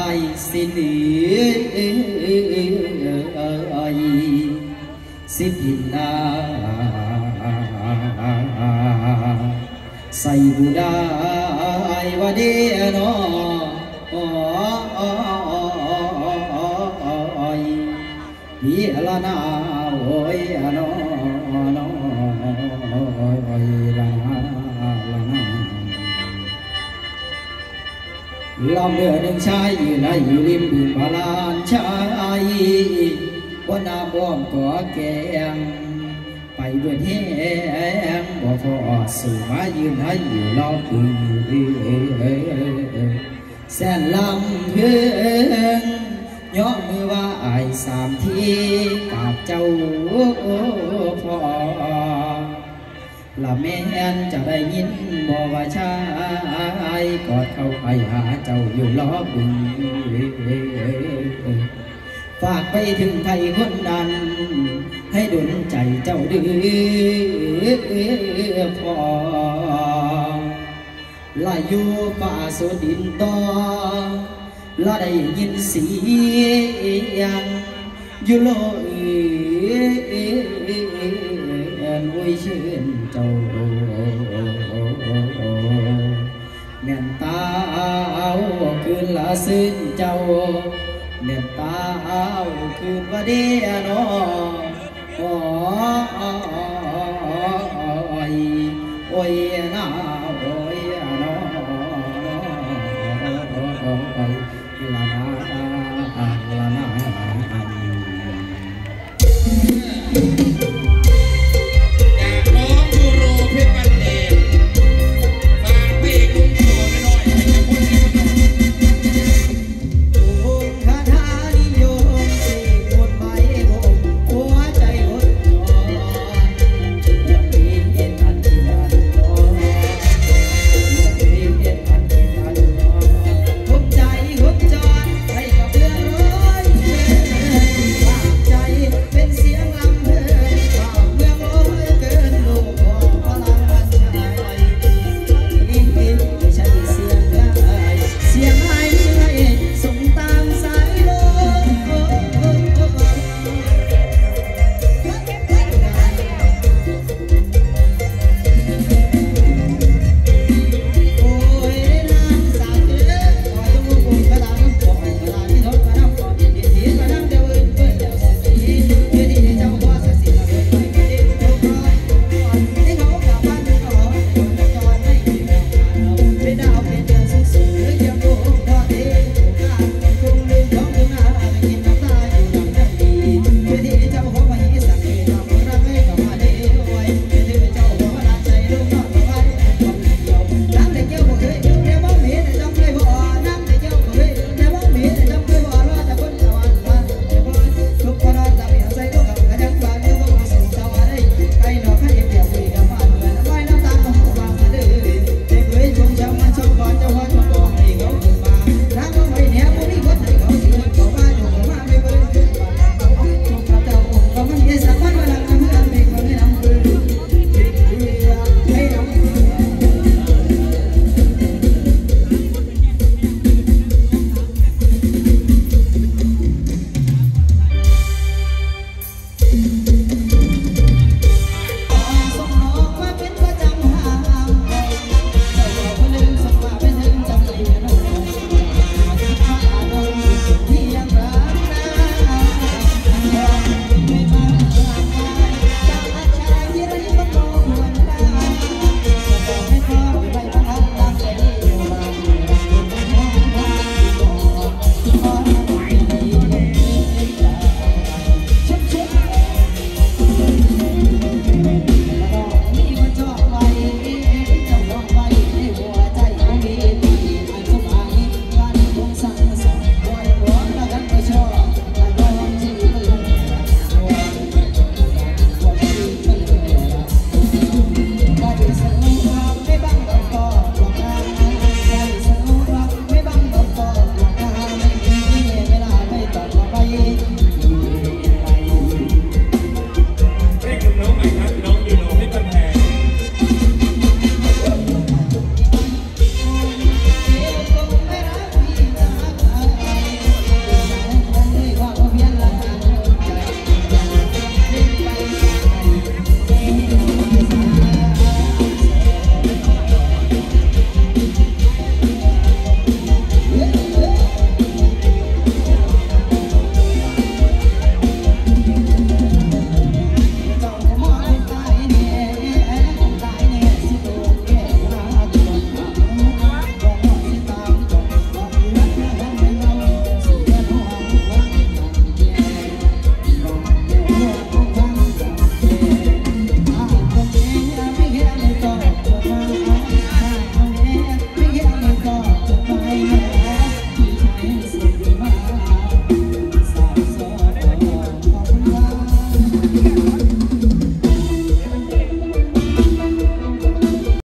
ายสิเหลือสิพินาใส่บุได้ว่าเดียนอพี่ละนาโอยนอละนาลำเรือหนึ่งชายอยู่ในอยู่ริมบึงบาลานชายว่านาบ้อมก่อแกงไปด้วยแห้งบ่พอสู่มายืนให้อยู่รอบบึงแสนลำเพื่องย้อนมือว่าอายสามทีกับเจ้าพ่อละแม่นจะได้ยินบอกว่าชายกอดเข้าไปหาเจ้าอยู่รอบบึงฝากไปถึงไทยคนนั้นให้ดลใจเจ้าดื้อพอลาอยู่ป่าสดินต่อลาได้ยินเสียงอยู่โลกโอ้ยชื่นเจ้าแม่นตาเอาคืนละซึ้งเจ้าเน็ตตาเอาคืนว่าเดียนอโอ้ยนาโอ้ยนอ